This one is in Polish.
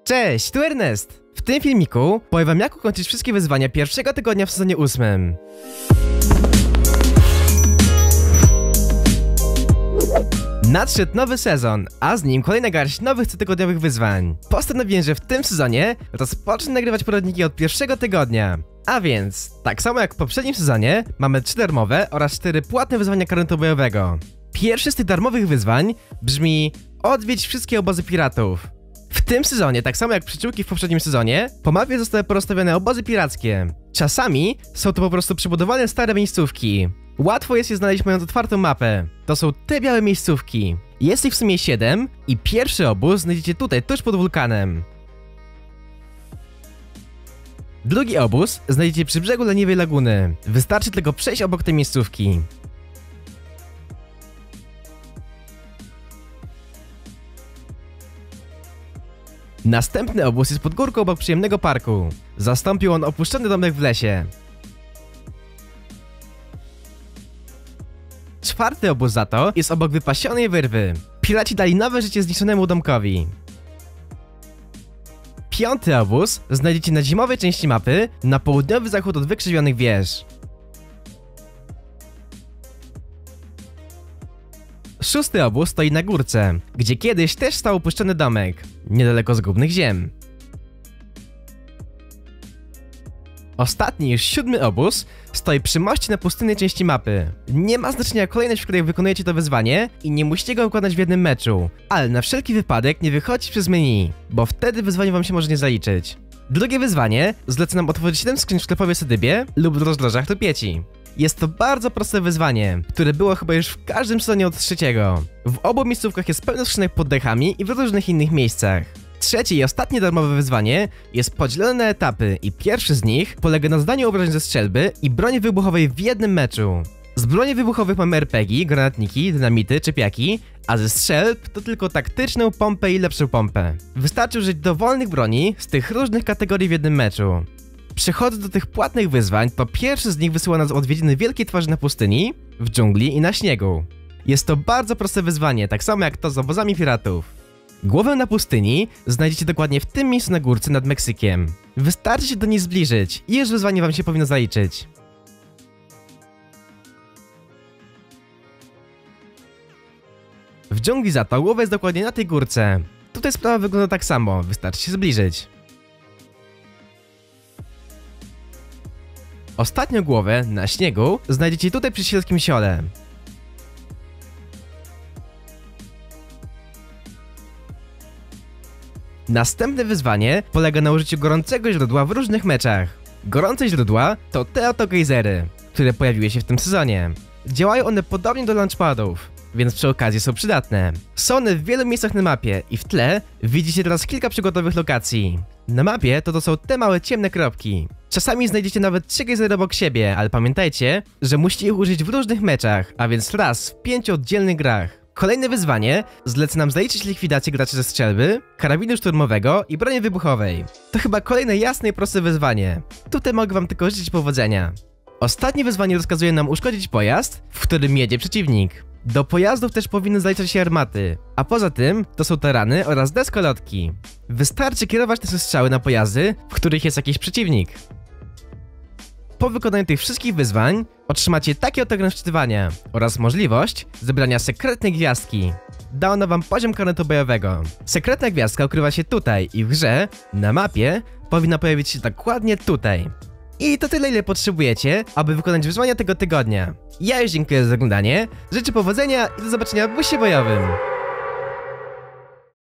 Cześć, tu Ernest! W tym filmiku powiem wam, jak ukończyć wszystkie wyzwania pierwszego tygodnia w sezonie 8. Nadszedł nowy sezon, a z nim kolejna garść nowych cotygodniowych wyzwań. Postanowiłem, że w tym sezonie rozpocznę nagrywać poradniki od pierwszego tygodnia. A więc, tak samo jak w poprzednim sezonie, mamy 3 darmowe oraz 4 płatne wyzwania karnetu bojowego. Pierwszy z tych darmowych wyzwań brzmi: odwiedź wszystkie obozy piratów. W tym sezonie, tak samo jak przyczółki w poprzednim sezonie, po mapie zostały porozstawione obozy pirackie. Czasami są to po prostu przebudowane stare miejscówki. Łatwo jest je znaleźć, mając otwartą mapę. To są te białe miejscówki. Jest ich w sumie 7 i pierwszy obóz znajdziecie tutaj, tuż pod wulkanem. Drugi obóz znajdziecie przy brzegu leniwej laguny. Wystarczy tylko przejść obok tej miejscówki. Następny obóz jest pod górką obok przyjemnego parku. Zastąpił on opuszczony domek w lesie. Czwarty obóz za to jest obok wypasionej wyrwy. Piraci dali nowe życie zniszczonemu domkowi. Piąty obóz znajdziecie na zimowej części mapy, na południowy zachód od wykrzywionych wież. Szósty obóz stoi na górce, gdzie kiedyś też stał opuszczony domek, niedaleko zgubnych ziem. Ostatni, już 7 obóz stoi przy moście na pustynnej części mapy. Nie ma znaczenia kolejność, w której wykonujecie to wyzwanie i nie musicie go wykonać w jednym meczu, ale na wszelki wypadek nie wychodźcie przez menu, bo wtedy wyzwanie wam się może nie zaliczyć. Drugie wyzwanie zleca nam otworzyć 7 skrzyń w sklepowej Sedybie lub w rozdrożach Topieci. Jest to bardzo proste wyzwanie, które było chyba już w każdym sezonie od trzeciego. W obu miejscówkach jest pełno skrzynek pod dechami i w różnych innych miejscach. Trzecie i ostatnie darmowe wyzwanie jest podzielone na etapy i pierwszy z nich polega na zdaniu obrażeń ze strzelby i broni wybuchowej w jednym meczu. Z broni wybuchowych mamy RPG, granatniki, dynamity, czepiaki, a ze strzelb to tylko taktyczną pompę i lepszą pompę. Wystarczy użyć dowolnych broni z tych różnych kategorii w jednym meczu. Przechodząc do tych płatnych wyzwań, to pierwszy z nich wysyła nas odwiedziny wielkiej twarzy na pustyni, w dżungli i na śniegu. Jest to bardzo proste wyzwanie, tak samo jak to z obozami piratów. Głowę na pustyni znajdziecie dokładnie w tym miejscu na górce nad Meksykiem. Wystarczy się do niej zbliżyć i już wyzwanie wam się powinno zaliczyć. W dżungli za to głowa jest dokładnie na tej górce. Tutaj sprawa wygląda tak samo, wystarczy się zbliżyć. Ostatnią głowę, na śniegu, znajdziecie tutaj przy środkim siole. Następne wyzwanie polega na użyciu gorącego źródła w różnych meczach. Gorące źródła to te oto gejzery, które pojawiły się w tym sezonie. Działają one podobnie do launchpadów, więc przy okazji są przydatne. Są one w wielu miejscach na mapie i w tle widzicie teraz kilka przygotowych lokacji. Na mapie to są te małe ciemne kropki. Czasami znajdziecie nawet 3 gejzery obok siebie, ale pamiętajcie, że musicie ich użyć w różnych meczach, a więc raz w 5 oddzielnych grach. Kolejne wyzwanie zleca nam zaliczyć likwidację graczy ze strzelby, karabinu szturmowego i broni wybuchowej. To chyba kolejne jasne i proste wyzwanie. Tutaj mogę wam tylko życzyć powodzenia. Ostatnie wyzwanie rozkazuje nam uszkodzić pojazd, w którym jedzie przeciwnik. Do pojazdów też powinny zaliczać się armaty, a poza tym to są tarany oraz deskolotki. Wystarczy kierować te strzały na pojazdy, w których jest jakiś przeciwnik. Po wykonaniu tych wszystkich wyzwań otrzymacie taki oto ekran wczytywania oraz możliwość zebrania sekretnej gwiazdki. Da ona wam poziom karnetu bojowego. Sekretna gwiazdka ukrywa się tutaj i w grze, na mapie, powinna pojawić się dokładnie tutaj. I to tyle, ile potrzebujecie, aby wykonać wyzwania tego tygodnia. Ja już dziękuję za oglądanie, życzę powodzenia i do zobaczenia w busie bojowym.